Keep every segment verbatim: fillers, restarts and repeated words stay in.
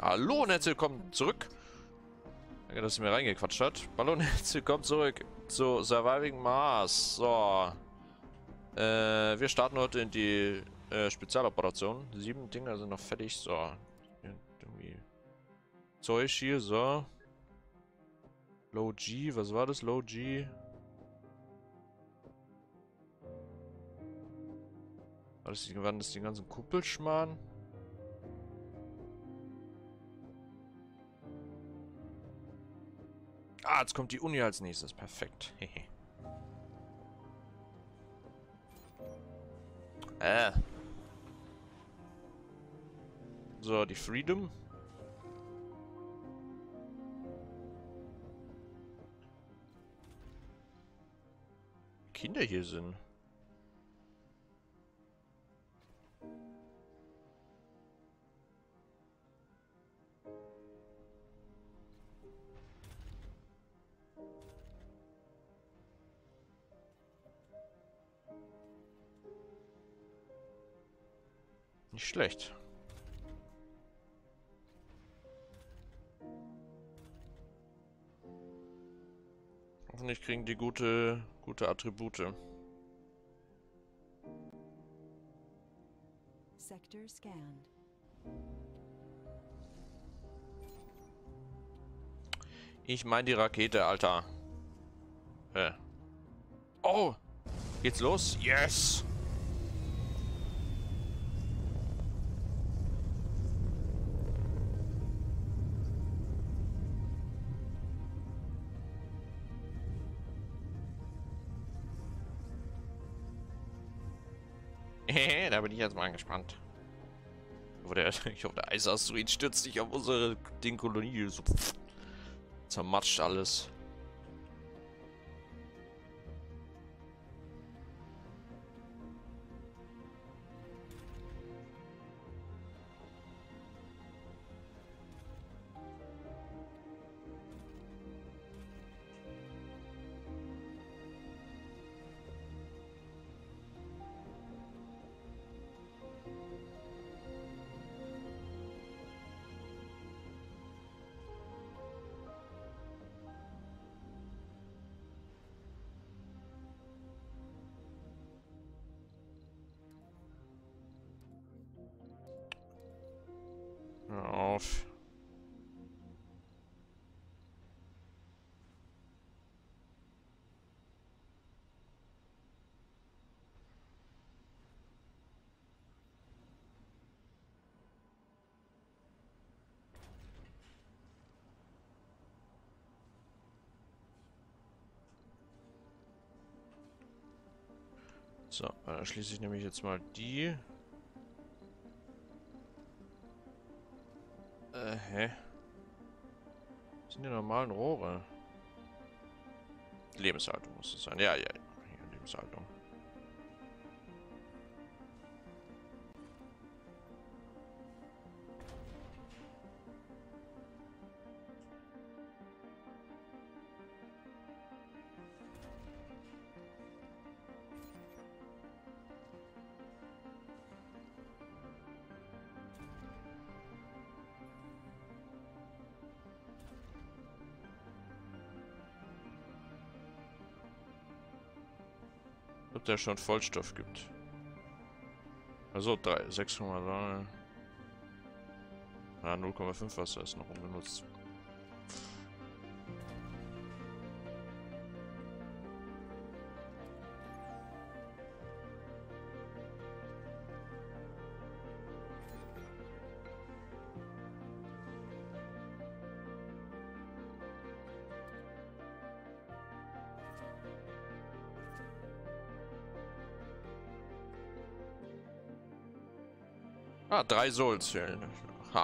Hallo und herzlich willkommen zurück. Danke, dass ihr mir reingequatscht hat. Hallo und herzlich willkommen zurück zu Surviving Mars. So. Äh, wir starten heute in die äh, Spezialoperation. Sieben Dinger sind noch fertig. So. Irgendwie Zeug hier, so. Low G, was war das? Low G. War das die, waren das die ganzen Kuppelschmarrn? Ah, jetzt kommt die Uni als nächstes. Perfekt. äh. So, die Freedom. Kinder hier sind. Nicht schlecht. Hoffentlich kriegen die gute, gute Attribute. Sector scanned. Ich meine die Rakete, Alter. Äh. Oh! Geht's los? Yes! Da bin ich jetzt mal gespannt. Aber der, ich hoffe, der Eisasteroid stürzt sich auf unsere Ding-Kolonie. So, zermatscht alles. Hör auf. So, dann schließe ich nämlich jetzt mal die. Äh, hä? Das sind die normalen Rohre. Lebenshaltung muss es sein. Ja, ja, ja. Hier, Lebenshaltung. Ob der schon Vollstoff gibt. Also drei, sechs Komma drei. Ah, null Komma fünf Wasser ist noch unbenutzt. Ah, drei Souls fehlen. Ha.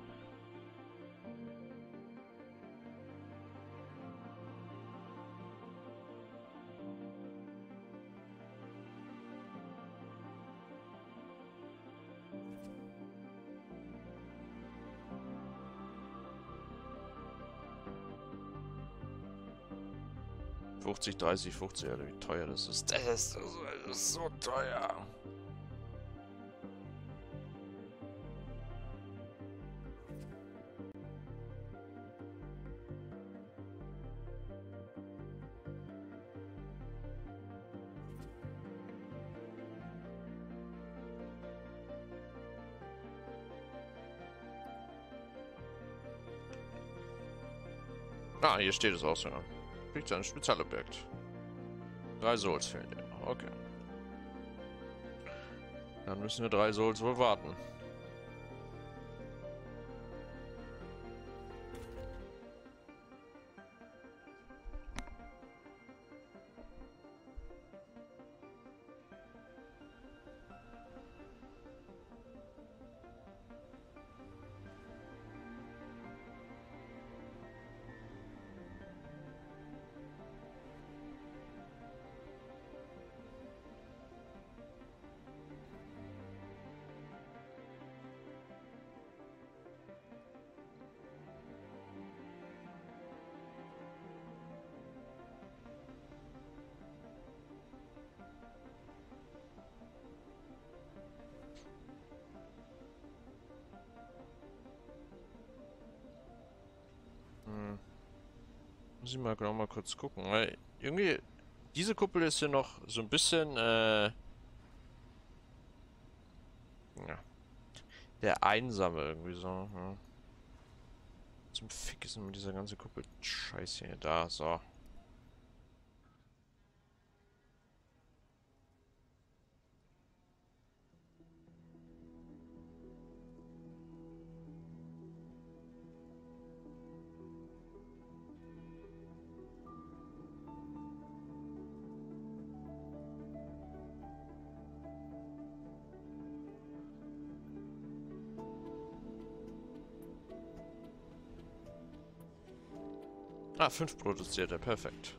fünfzig, dreißig, fünfzig, Alter, wie teuer das ist. Das ist, das ist so teuer. Ah, hier steht es auch so. Kriegt ein Spezialobjekt. Drei Souls fehlen dir. Okay. Dann müssen wir drei Souls wohl warten. Hm. Muss ich mal genau mal kurz gucken, weil irgendwie diese Kuppel ist hier noch so ein bisschen äh, ja, der Einsame irgendwie so. Ja. Zum Fick ist immer dieser ganze Kuppel Scheiße hier da, so. Ah, fünf produziert er, perfekt.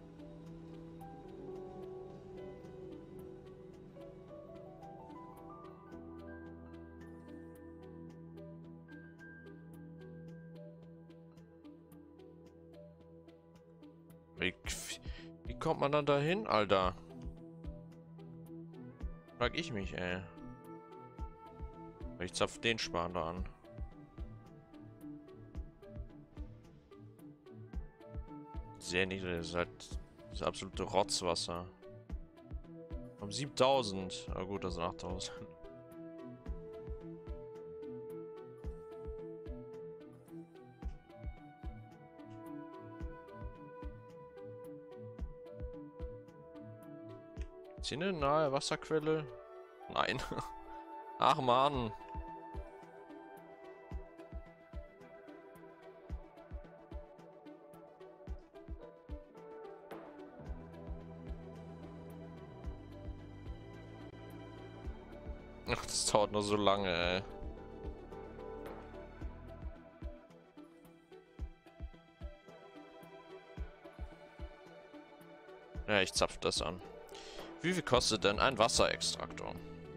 Wie, wie kommt man dann dahin, Alter? Frag ich mich, ey. Ich zapf den Span da an. Sehr niedrig, das ist halt das absolute Rotzwasser. Um siebentausend. Aber gut, das sind achttausend. Ist hier eine nahe Wasserquelle? Nein. Ach man. Ach, das dauert nur so lange, ey. Ja, ich zapf das an. Wie viel kostet denn ein Wasserextraktor?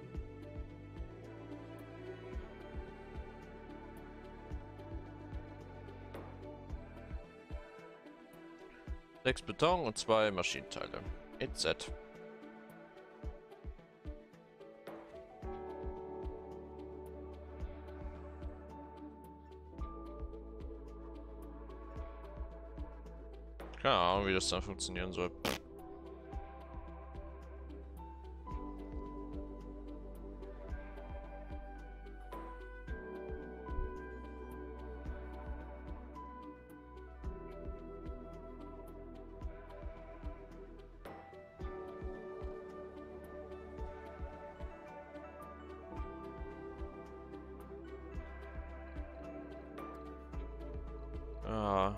Sechs Beton und zwei Maschinenteile. E Z. Keine Ahnung, wie das dann funktionieren soll. Ah.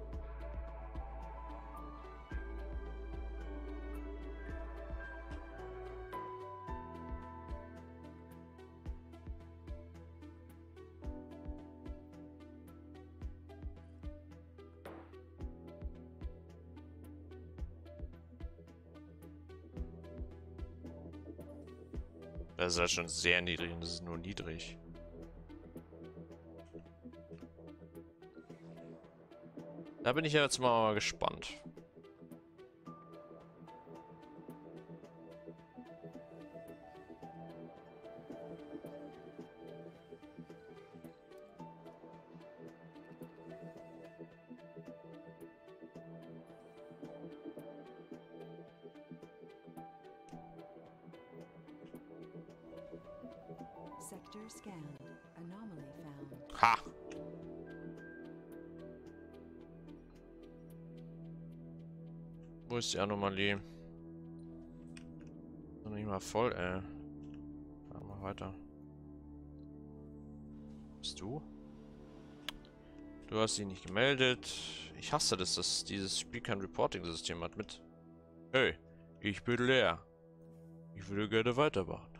Das ist ja schon sehr niedrig und das ist nur niedrig. Da bin ich ja jetzt mal gespannt. Sector scanned. Anomaly found. Ha! Wo ist die Anomalie? Noch nicht mal voll, ey. Machen wir weiter. Bist du? Du hast ihn nicht gemeldet. Ich hasse das, dass dieses Spiel kein Reporting-System hat mit. Hey, ich bin leer. Ich würde gerne weitermachen.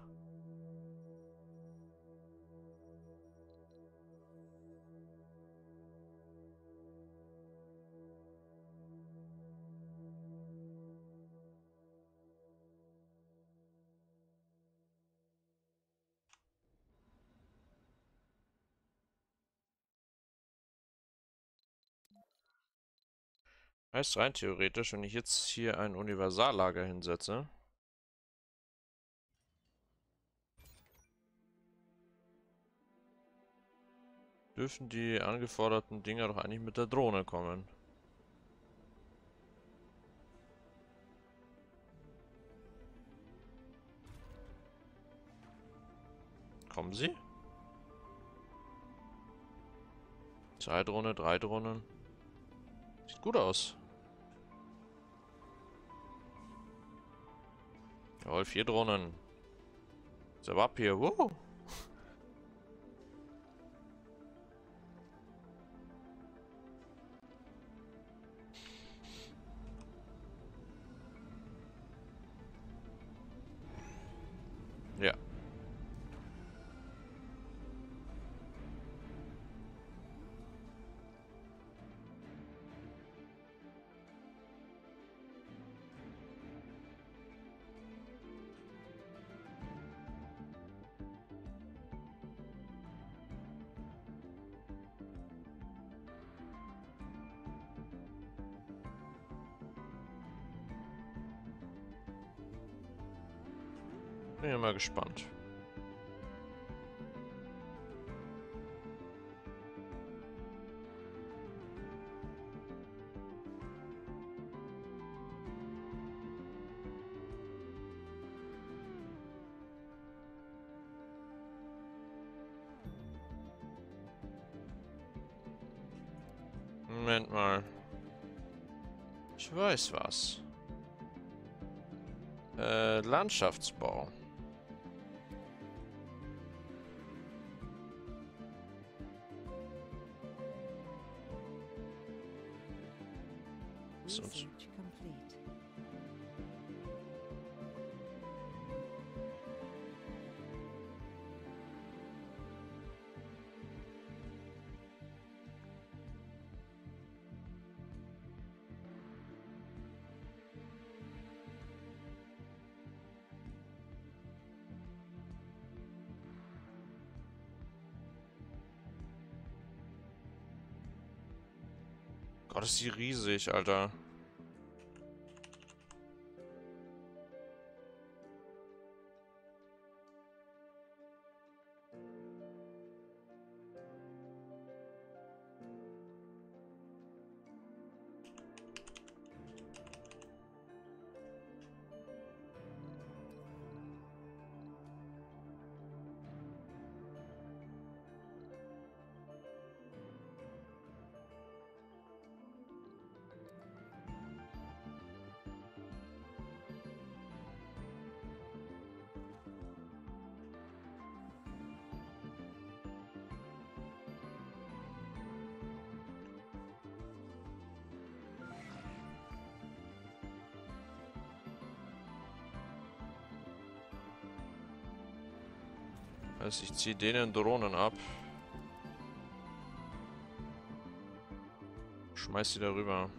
Heißt rein theoretisch, wenn ich jetzt hier ein Universallager hinsetze, dürfen die angeforderten Dinger doch eigentlich mit der Drohne kommen. Kommen sie? Zwei Drohnen, drei Drohnen. Sieht gut aus. Jawohl, vier Drohnen. Ist aber ab hier. Wow. Ja. Bin ja mal gespannt. Moment mal. Ich weiß was. Äh, Landschaftsbau. Sonst. Research complete. Gott, ist die riesig, Alter. Also ich ziehe denen Drohnen ab. Schmeiß sie darüber.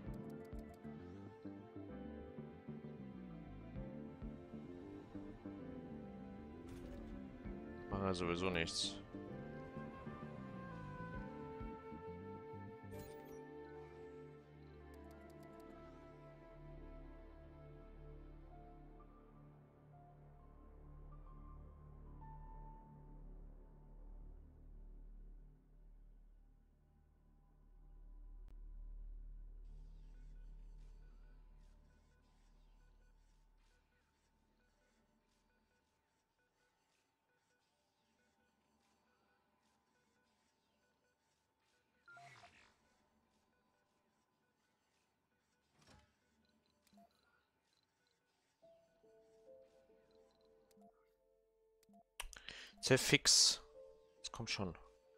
Machen ja sowieso nichts. Sehr fix. Das kommt schon.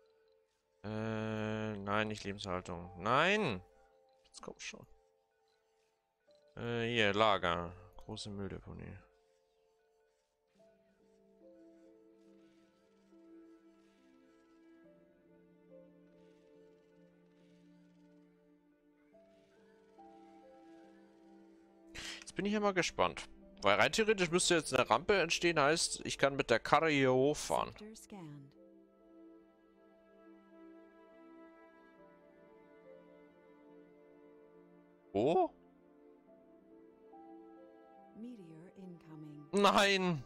Äh, nein, nicht Lebenshaltung. Nein! Das kommt schon. Äh, hier, Lager. Große Mülldeponie. Jetzt bin ich ja mal gespannt. Weil rein theoretisch müsste jetzt eine Rampe entstehen, heißt, ich kann mit der Karre hier hochfahren. Sector scanned. Oh? Meteor incoming. Nein!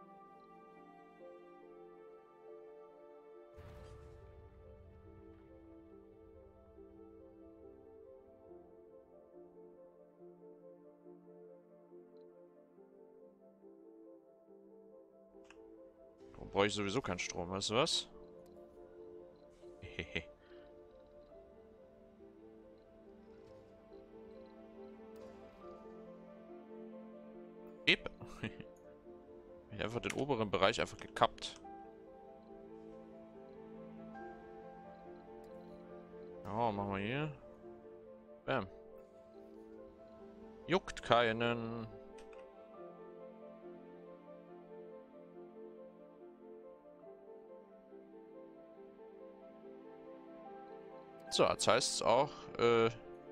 Darum brauche ich sowieso keinen Strom, weißt du was? Hehehe. Eb. Ich habe einfach den oberen Bereich einfach gekappt. Ja, machen wir hier. Bam. Juckt keinen. So, das heißt auch, äh...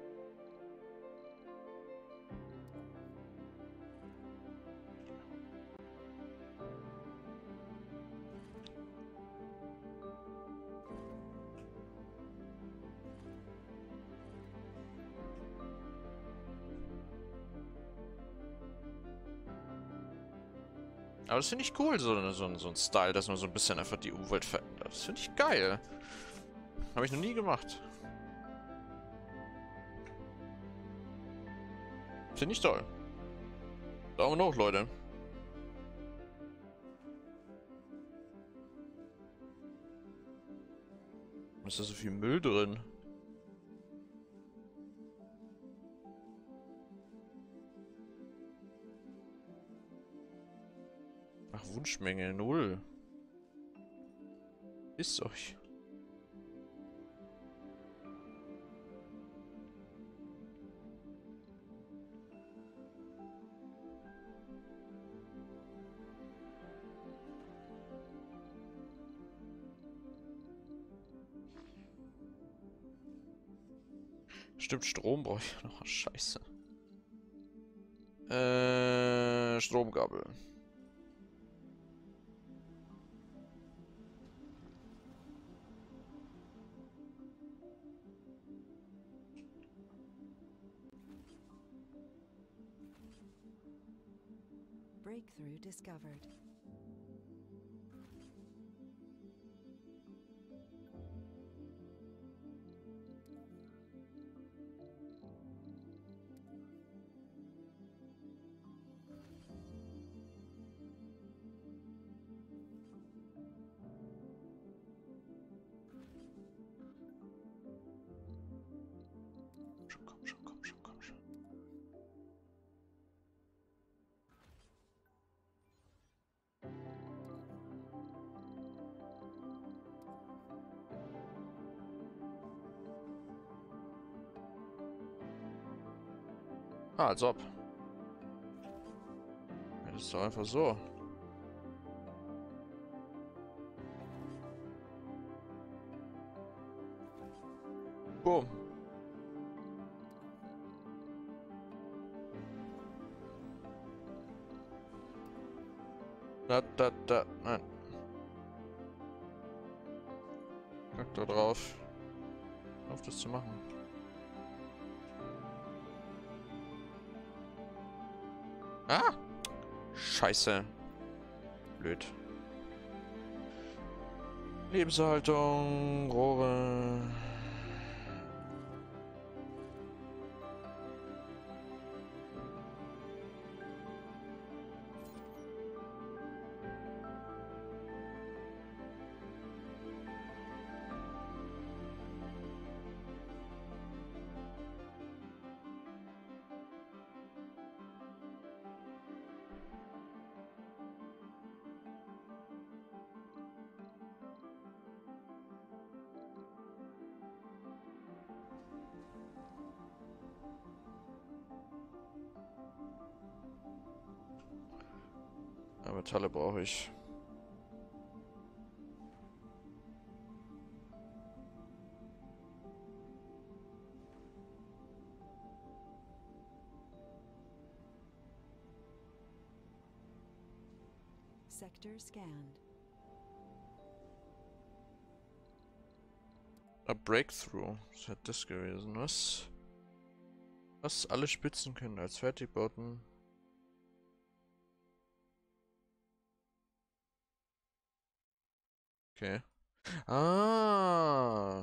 Aber das finde ich cool, so, so, so ein Style, dass man so ein bisschen einfach die Umwelt verändert. Das finde ich geil. Habe ich noch nie gemacht. Finde ich toll. Daumen hoch, Leute. Ist da so viel Müll drin? Ach, Wunschmenge null. Ist euch. Stimmt, Strom brauche ich noch. Scheiße. Äh, Stromgabel. Breakthrough discovered. Schon, komm schon, komm schon, komm schon. Ah, als ob. Ja, das ist doch einfach so. Boom. Da, da, da. Nein. Kack da drauf. Auf das zu machen. Ah! Scheiße. Blöd. Lebenserhaltung, Rohre. Ja, Metalle brauche ich. Sector scanned. A Breakthrough. Was hat das gewesen? Was? Was alle Spitzen können als Fertigbauten. Okay. Ah.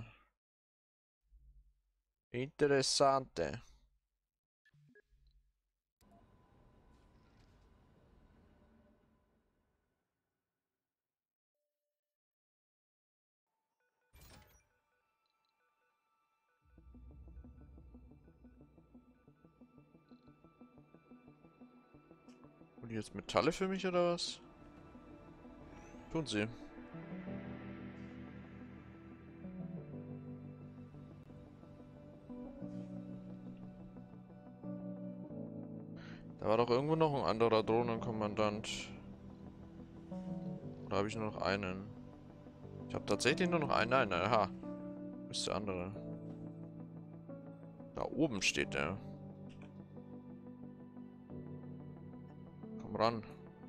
Interessante. Und jetzt Metalle für mich oder was? Tun sie. Da war doch irgendwo noch ein anderer Drohnenkommandant. Oder habe ich nur noch einen? Ich habe tatsächlich nur noch einen. Nein, aha. Wo ist der andere? Da oben steht der. Komm ran.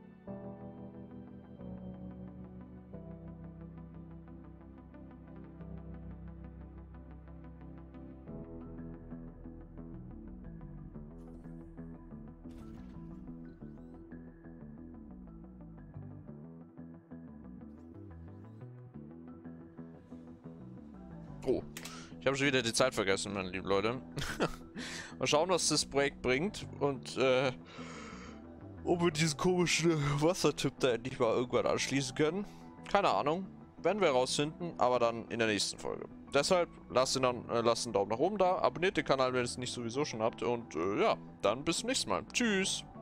Oh, ich habe schon wieder die Zeit vergessen, meine lieben Leute. Mal schauen, was das Projekt bringt und äh, ob wir diesen komischen Wassertyp da endlich mal irgendwann anschließen können. Keine Ahnung. Werden wir herausfinden, aber dann in der nächsten Folge. Deshalb lasst, ihn dann, äh, lasst einen Daumen nach oben da, abonniert den Kanal, wenn ihr es nicht sowieso schon habt und äh, ja, dann bis zum nächsten Mal. Tschüss!